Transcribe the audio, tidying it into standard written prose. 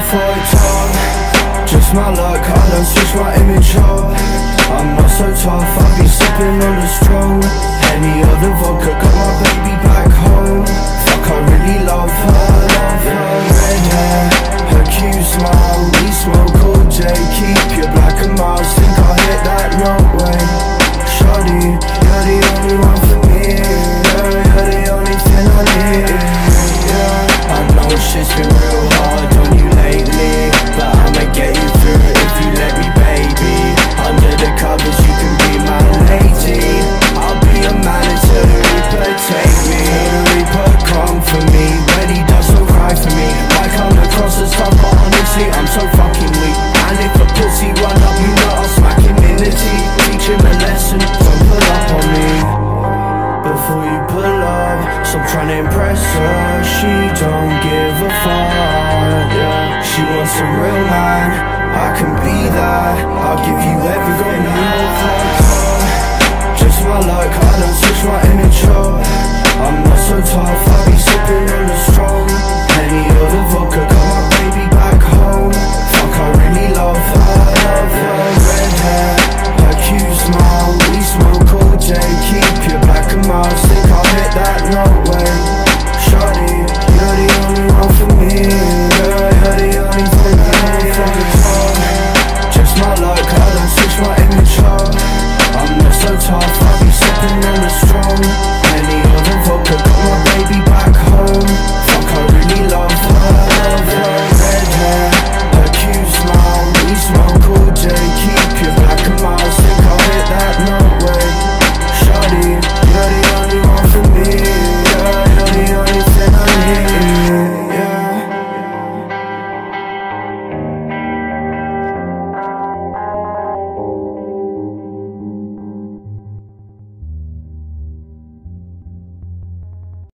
for a talk. Just my luck, I done switch my image up. I'm not so tough, I've been sipping on the strong Henny of the vodka, got my baby back home. Fuck, I really love her, red hair, her cute smile. We smoke all day, keep your black and miles. Think I hit that runway. Shawty, you're the only one for me. You're the only thing I need. Yeah, I know shit's been real hard on you lately, but I'ma get you through it if you let me, baby. Under the covers you can be my lady. I'll be a man until the Reaper take me. The Reaper come for me when he does so right for me. I come across as tough, but honestly I'm so fucking weak. And if a pussy run up, you know I'll smack him in the teeth. Teach him a lesson, don't pull up on me. Before you pull up, stop trying to impress her. She don't give a fuck, yeah. She wants a real man, I can be that. I'll give you every goal you want.